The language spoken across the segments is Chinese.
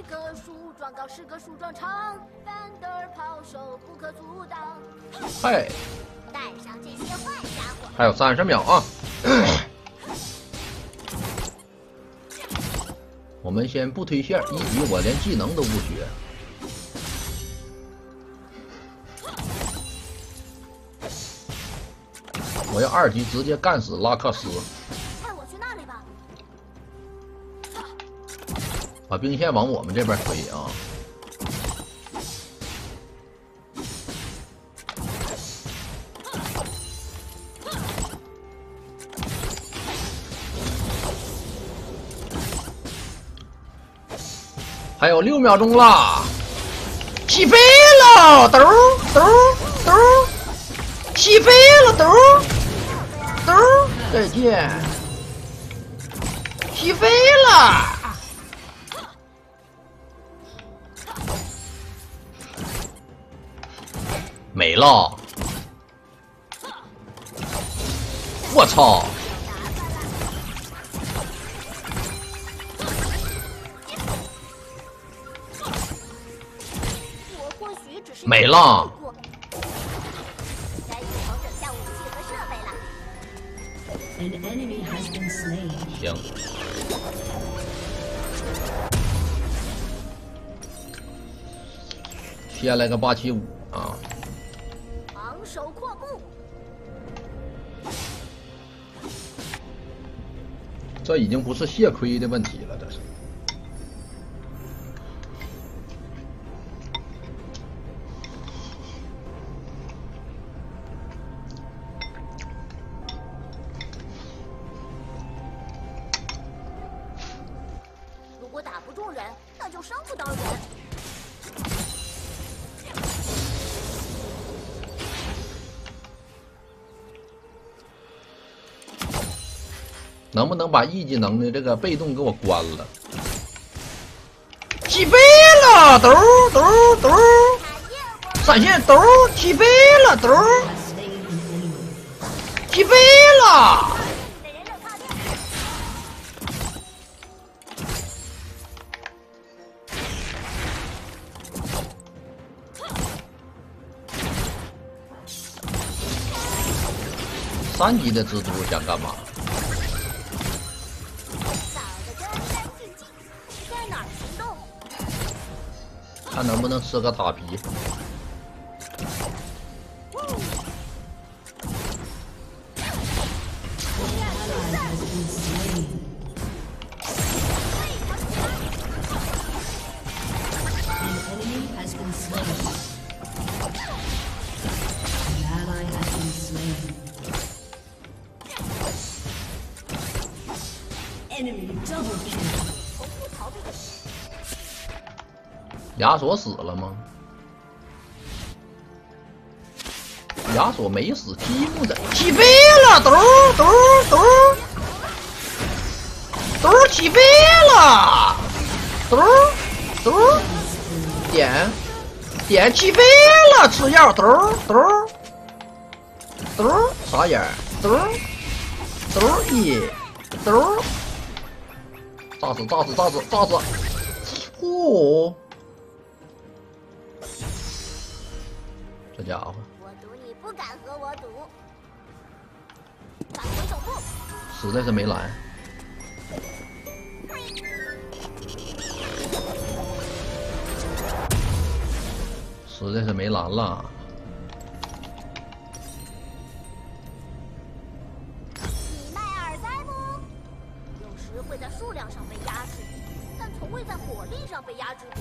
个树桩高10个树桩长，范德尔炮手不可阻挡。 嗨， 带上这些坏家伙。 还有30秒啊！我们先不推线，1级我连技能都不学。我要2级直接干死拉克斯。 带我去那里吧。 把兵线往我们这边推啊！还有6秒钟啦！起飞了，兜兜兜，起飞了，兜兜，再见，起飞了。没了！我操！没了！ 该预防整下武器和设备了。 行。先来个875啊！ 昂首阔步。 这已经不是血亏的问题了，这是。 如果打不中人，那就伤不到人。 能不能把1技能的这个被动给我关了？起飞了，兜兜兜，闪现兜，起飞了，兜，起飞了。3级的蜘蛛想干嘛？看能不能吃个塔皮。亚索死了吗？亚索没死，积木的起飞了，兜兜兜兜起飞了，兜兜点起飞了，吃药兜兜兜傻眼兜兜一兜炸死炸死炸死炸死，呼！这家伙， 我赌你不敢和我赌。返回总部。 实在是没蓝。实在是没蓝了。 你卖耳塞不？有时会在数量上被压制，但从未在火力上被压制过。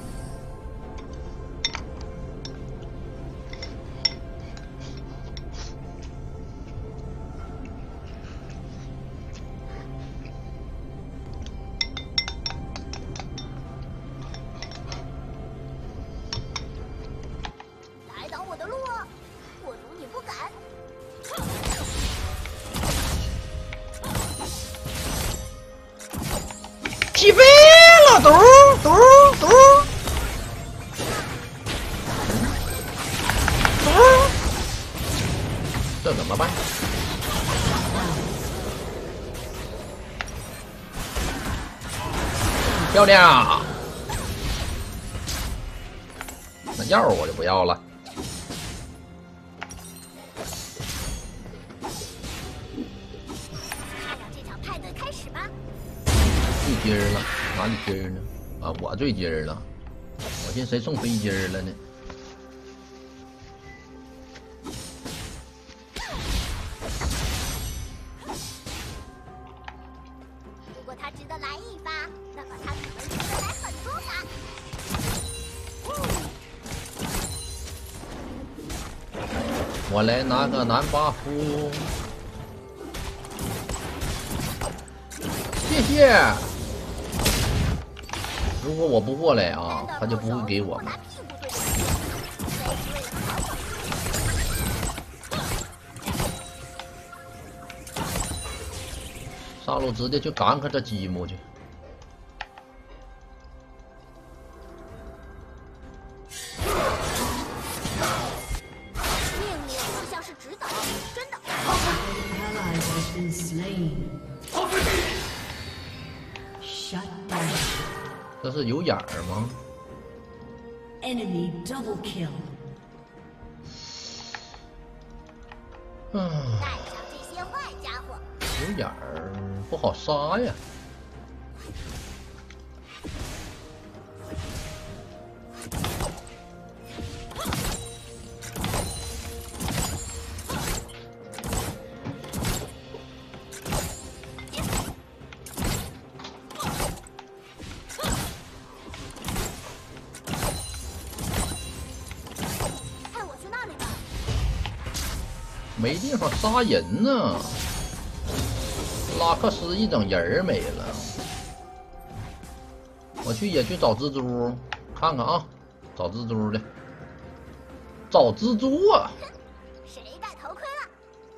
起飞了，嘟嘟嘟嘟，这怎么办？漂亮！ 药我就不要了。 让这场派对开始吧。 最筋儿了，哪里筋儿呢？啊，我最筋儿了。我寻思谁送飞筋儿了呢？ 如果他值得来一发，那么他可能值得来很多发。 我来拿个男巴夫，谢谢。如果我不过来啊，他就不会给我们。上路直接去赶这积木去。 命令就像是指导，真的。 这是有眼儿吗？ Enemy double kill. 嗯， 带上这些坏家伙。 有眼儿不好杀呀。没地方杀人呢，拉克斯一整人没了。我去野区找蜘蛛，看看啊，找蜘蛛的，找蜘蛛啊！ 谁戴头盔了？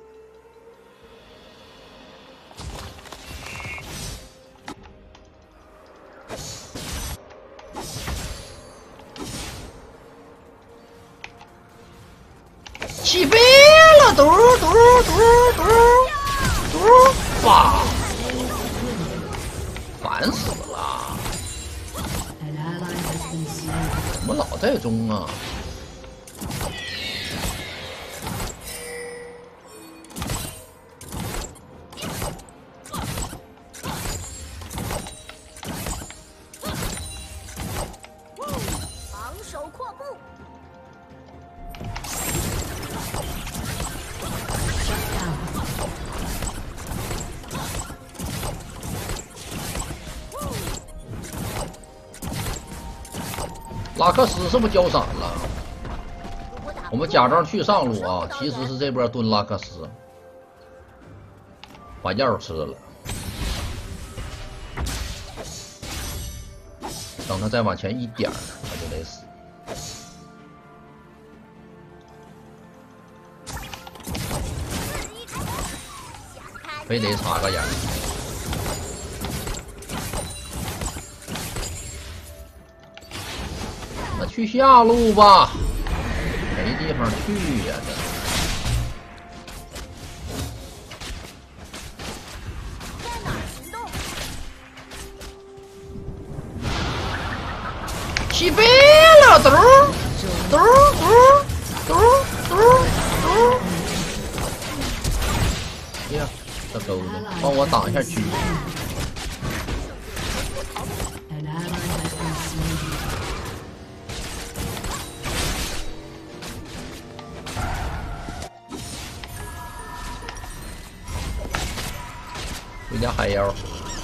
起飞了，嘟嘟嘟嘟嘟，哇！烦死了！怎么老在中啊？ 防守扩步。 拉克斯是不是交闪了？我们假装去上路啊，其实是这波蹲拉克斯，把药吃了。等他再往前一点，他就得死。非得插个眼。那去下路吧，没地方去呀，这。 在哪儿行动？ 起飞了，嘟嘟嘟嘟嘟嘟！哎呀，这钩子，帮我挡一下狙。回家海妖。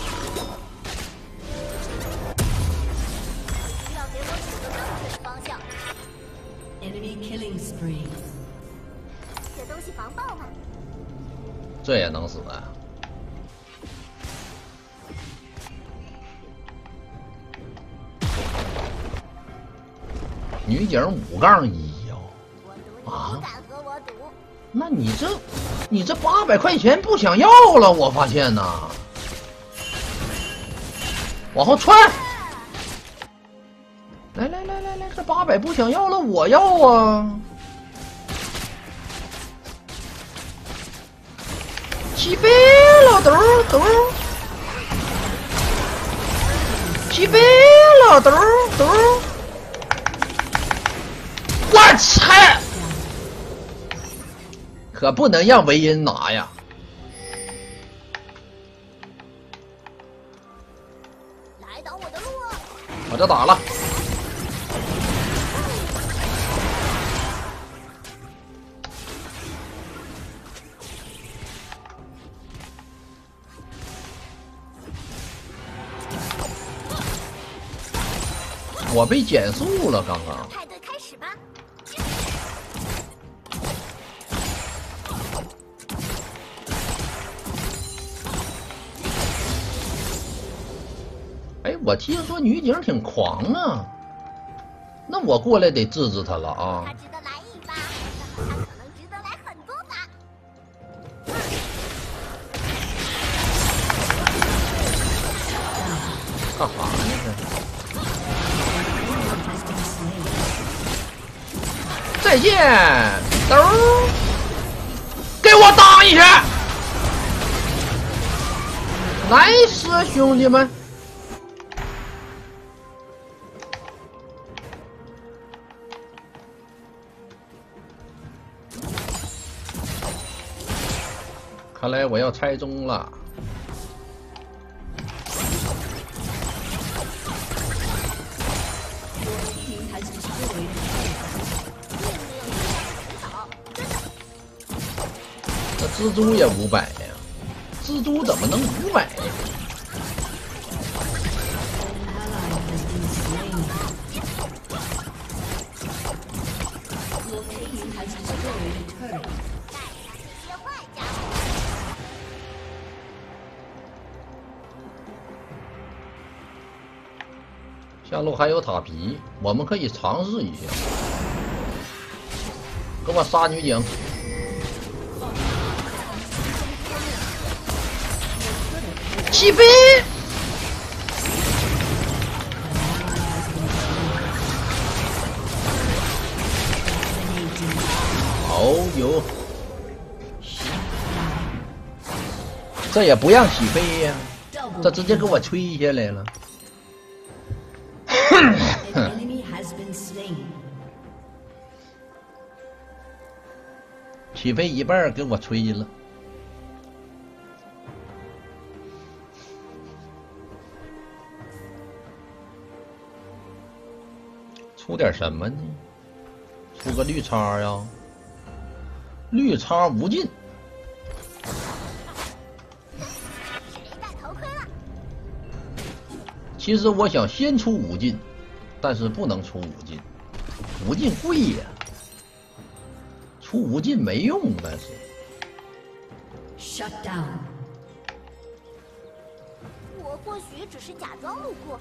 需要给我指个正确的方向。 Enemy killing spree. 这东西防爆吗？ 这也能死啊！女警5杠1呀！ 我赌你不敢和我赌。 那你这800块钱不想要了，我发现呐。往后窜！来，这800不想要了，我要啊！起飞了，嘟嘟！起飞了，嘟嘟！ 拆，可不能让维恩拿呀！ 来挡我的路！ 我这打了。我被减速了，刚刚。 派对开始吧！ 哎，我听说女警挺狂啊，那我过来得治治她了啊！ 他值得来一发，那么他可能值得来很多发。 干啥呢这？再见，兜儿，给我当一下！nice，兄弟们！看来我要猜中了。这蜘蛛也500呀，蜘蛛怎么能500呀？下路还有塔皮，我们可以尝试一下。给我杀女警！起飞！哦呦，这也不让起飞呀，这直接给我吹下来了。起飞一半给我吹了。出点什么呢？出个绿叉呀，绿叉无尽。其实我想先出无尽，但是不能出无尽，无尽贵呀，出无尽没用，但是。 Shut down。 我或许只是假装路过。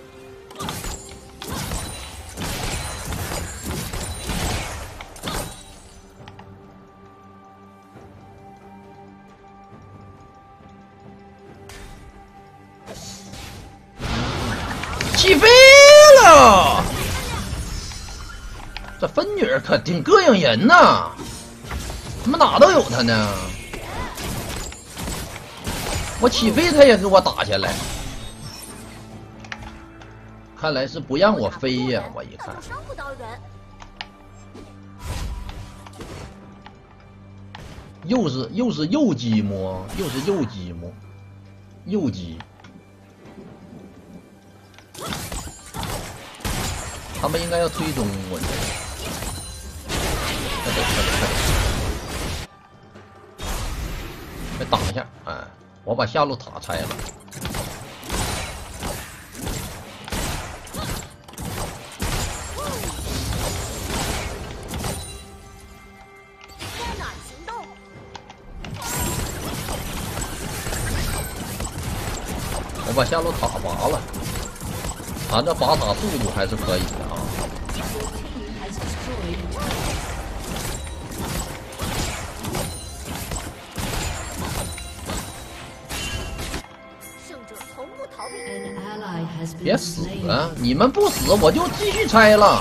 起飞了！这分女可挺膈应人呐，怎么哪都有他呢？我起飞他也给我打下来，看来是不让我飞呀！我一看， 伤不到人。 又是右击摸，又是右击摸，右击。他们应该要推中我，快挡一下！哎，我把下路塔拆了。 在哪儿行动？ 我把下路塔拔了。咱这拔塔速度还是可以的啊！ 胜者从不逃避。 别死啊！你们不死，我就继续拆了。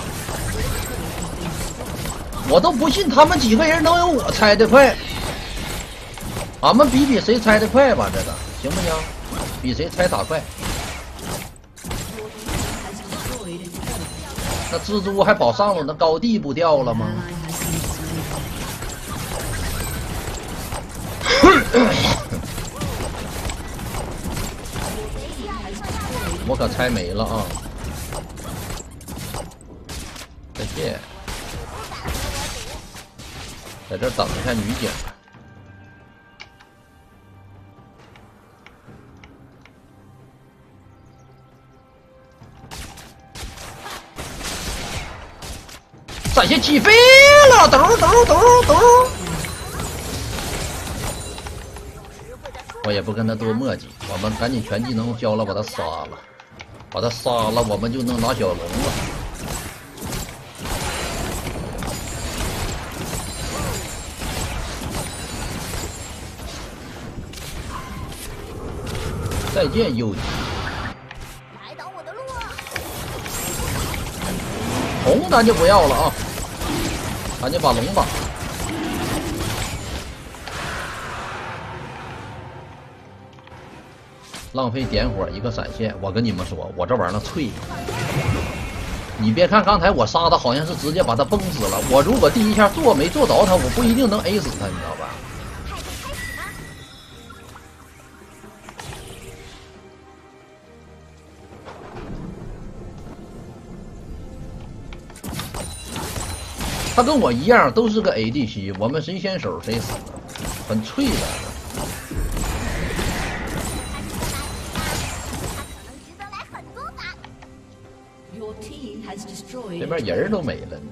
我都不信他们几个人能有我拆的快。俺们比谁拆的快吧，这个行不行？比谁拆塔快。 那蜘蛛还跑上了，那高地不掉了吗？ 我可猜没了啊！再见，在这等一下女警。闪现起飞了，抖抖抖抖。我也不跟他多磨叽，我们赶紧全技能交了，把他杀了。 把他杀了，我们就能拿小龙了。再见，右击。 来挡我的路啊！ 红咱就不要了啊，咱就把龙打。浪费点火一个闪现，我跟你们说，我这玩意儿脆。你别看刚才我杀他，好像是直接把他崩死了。我如果第一下做没做着他，我不一定能 A 死他，你知道吧？他跟我一样都是个 ADC， 我们谁先手谁死，很脆的。 这边人都没了呢。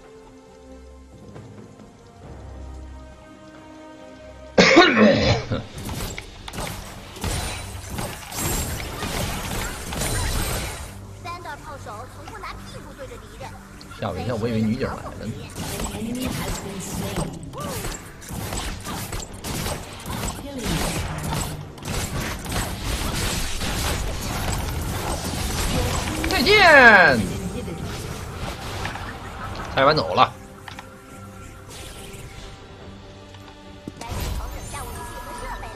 吓我一跳，我以为女警来了呢。再见。 拆完走了。 该去调整下武器和设备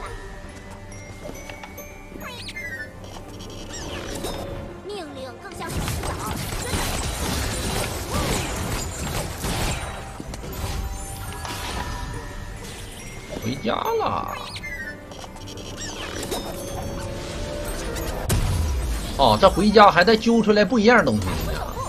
了。命令更像是指导， 回家了。哦，这回家还得揪出来不一样东西呢。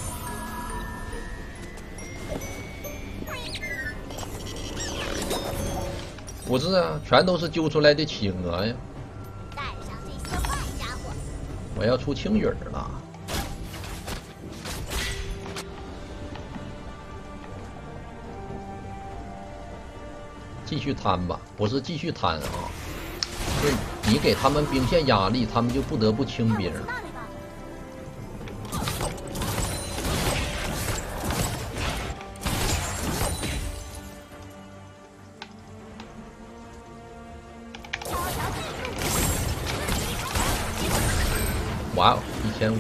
不是啊，全都是揪出来的企鹅呀！ 带上这些坏家伙！ 我要出青雨了，继续摊吧，不是继续摊啊，是你给他们兵线压力，他们就不得不清兵。 哇哦，1500！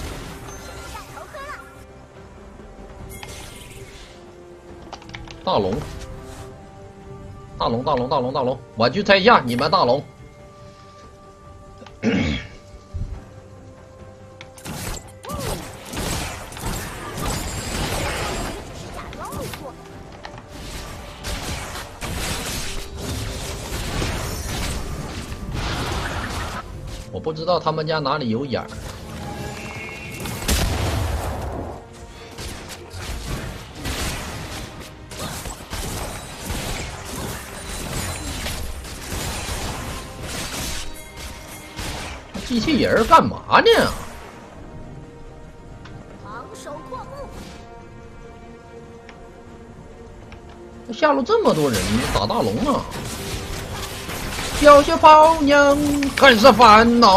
大龙，大龙，大龙，大龙，大龙！我去拆下你们大龙。我不知道他们家哪里有眼儿。机器人干嘛呢？ 昂首阔步。 下路这么多人，打大龙啊！ 小小泡娘很是烦恼。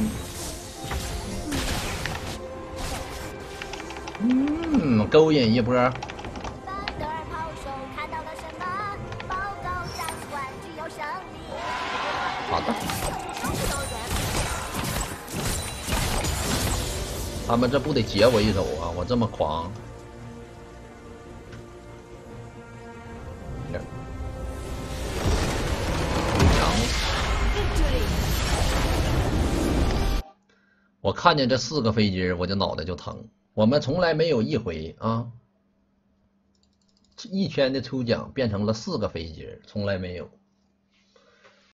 勾引一波。 班德尔炮手看到了什么？报告战士官具有胜利。 好的。他们这不得截我一手啊！我这么狂。我看见这4个飞机，我就脑袋就疼。 我们从来没有一回啊，一圈的抽奖变成了4个飞机，从来没有。